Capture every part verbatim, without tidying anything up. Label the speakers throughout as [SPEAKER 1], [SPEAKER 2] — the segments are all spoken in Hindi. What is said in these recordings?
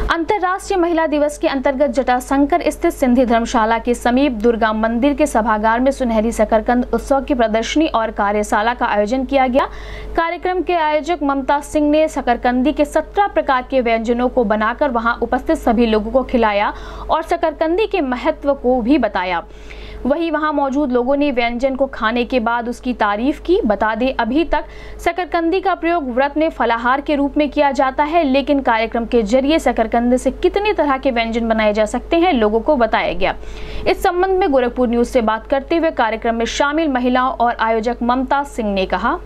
[SPEAKER 1] अंतर्राष्ट्रीय महिला दिवस के अंतर्गत जटाशंकर स्थित सिंधी धर्मशाला के समीप दुर्गा मंदिर के सभागार में सुनहरी शकरकंद उत्सव की प्रदर्शनी और कार्यशाला का आयोजन किया गया। कार्यक्रम के आयोजक ममता सिंह ने शकरकंदी के सत्रह प्रकार के व्यंजनों को बनाकर वहां उपस्थित सभी लोगों को खिलाया और शकरकंदी के महत्व को भी बताया। वहीं वहां मौजूद लोगों ने व्यंजन को खाने के बाद उसकी तारीफ की। बता दें, अभी तक शकरकंदी का प्रयोग व्रत में फलाहार के रूप में किया जाता है, लेकिन कार्यक्रम के जरिए शकरकंदी से कितने तरह के व्यंजन बनाए जा सकते हैं लोगों को बताया गया। इस संबंध में गोरखपुर न्यूज से बात करते हुए कार्यक्रम में शामिल महिलाओं और आयोजक ममता सिंह ने कहा,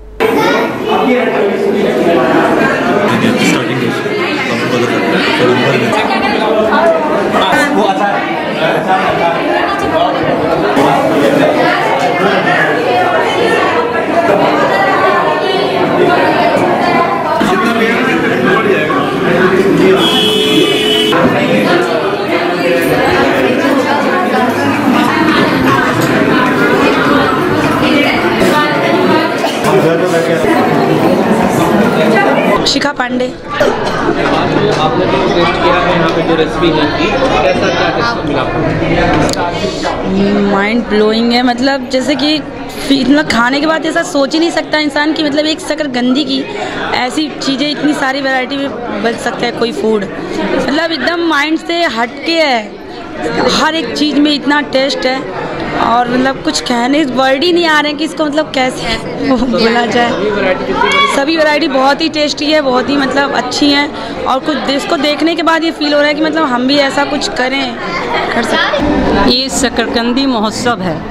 [SPEAKER 2] शिखा पांडे।
[SPEAKER 3] आपने जो टेस्ट किया है यहाँ पे जो रेसिपी है कैसा क्या टेस्ट मिला?
[SPEAKER 2] माइंड ब्लोइंग है। मतलब जैसे कि मतलब खाने के बाद ऐसा सोच ही नहीं सकता इंसान की मतलब एक शकरकंदी की ऐसी चीज़ें इतनी सारी वैरायटी में बन सकता है कोई फूड। मतलब एकदम माइंड से हटके है, हर एक चीज़ में इतना टेस्ट है और मतलब कुछ कहने वर्ड ही नहीं आ रहे हैं कि इसको मतलब कैसे बोला जाए। सभी वैरायटी बहुत ही टेस्टी है, बहुत ही मतलब अच्छी हैं और कुछ इसको देखने के बाद ये फील हो रहा है कि मतलब हम भी ऐसा कुछ करें कर सकते।
[SPEAKER 4] ये शकरकंदी महोत्सव है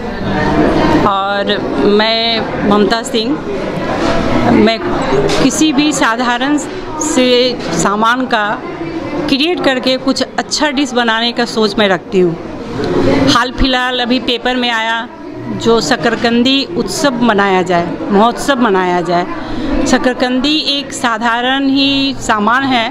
[SPEAKER 4] और मैं ममता सिंह, मैं किसी भी साधारण से सामान का क्रिएट करके कुछ अच्छा डिश बनाने का सोच मैं रखती हूँ। हाल फिलहाल अभी पेपर में आया जो शकरकंदी उत्सव मनाया जाए, महोत्सव मनाया जाए। शकरकंदी एक साधारण ही सामान है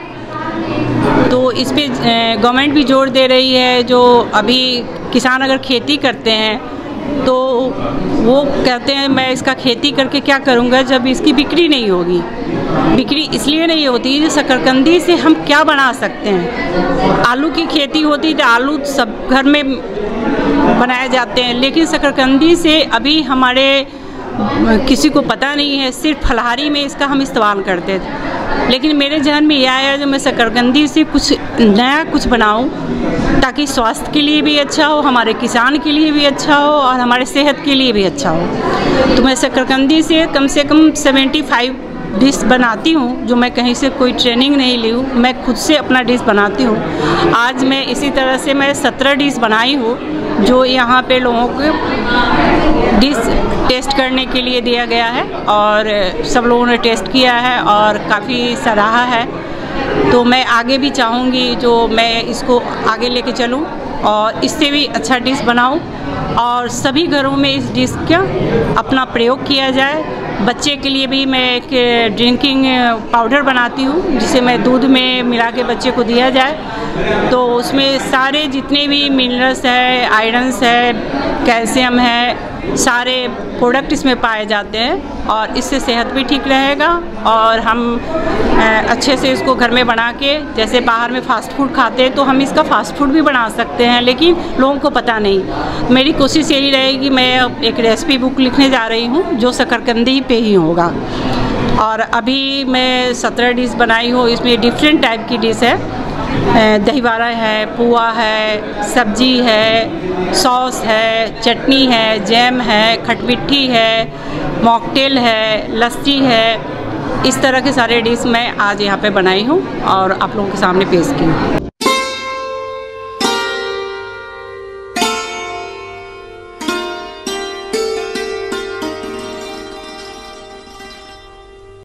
[SPEAKER 4] तो इस पे गवर्नमेंट भी जोर दे रही है। जो अभी किसान अगर खेती करते हैं तो वो कहते हैं मैं इसका खेती करके क्या करूँगा जब इसकी बिक्री नहीं होगी। बिक्री इसलिए नहीं होती कि शकरकंदी से हम क्या बना सकते हैं। आलू की खेती होती तो आलू सब घर में बनाए जाते हैं, लेकिन शकरकंदी से अभी हमारे किसी को पता नहीं है, सिर्फ फलाहारी में इसका हम इस्तेमाल करते थे। लेकिन मेरे जहन में यह आया जो मैं शकरकंदी से कुछ नया कुछ बनाऊं ताकि स्वास्थ्य के लिए भी अच्छा हो, हमारे किसान के लिए भी अच्छा हो और हमारे सेहत के लिए भी अच्छा हो। तो मैं शकरकंदी से कम से कम सेवेंटी फाइव डिश बनाती हूँ जो मैं कहीं से कोई ट्रेनिंग नहीं ली हूँ, मैं खुद से अपना डिश बनाती हूँ। आज मैं इसी तरह से मैं सत्रह डिश बनाई हूँ जो यहाँ पे लोगों को डिश टेस्ट करने के लिए दिया गया है और सब लोगों ने टेस्ट किया है और काफ़ी सराहा है। तो मैं आगे भी चाहूँगी जो मैं इसको आगे लेके चलूँ और इससे भी अच्छा डिश बनाऊँ और सभी घरों में इस डिश का अपना प्रयोग किया जाए। बच्चे के लिए भी मैं एक ड्रिंकिंग पाउडर बनाती हूँ जिसे मैं दूध में मिला के बच्चे को दिया जाए तो उसमें सारे जितने भी मिनरल्स है, आयरन्स है, कैल्शियम है, सारे प्रोडक्ट इसमें पाए जाते हैं और इससे सेहत भी ठीक रहेगा और हम अच्छे से इसको घर में बना के, जैसे बाहर में फ़ास्ट फूड खाते हैं तो हम इसका फ़ास्ट फूड भी बना सकते हैं, लेकिन लोगों को पता नहीं। मेरी कोशिश यही रहेगी, मैं एक रेसिपी बुक लिखने जा रही हूँ जो शकरकंदी पे ही होगा और अभी मैं सत्रह डिश बनाई हूँ। इसमें डिफरेंट टाइप की डिश है, दही बड़ा है, पुआ है, सब्जी है, सॉस है, चटनी है, जैम है, खटमिट्ठी है, मॉकटेल है, लस्सी है। इस तरह के सारे डिश मैं आज यहाँ पे बनाई हूँ और आप लोगों के सामने पेश की हूँ।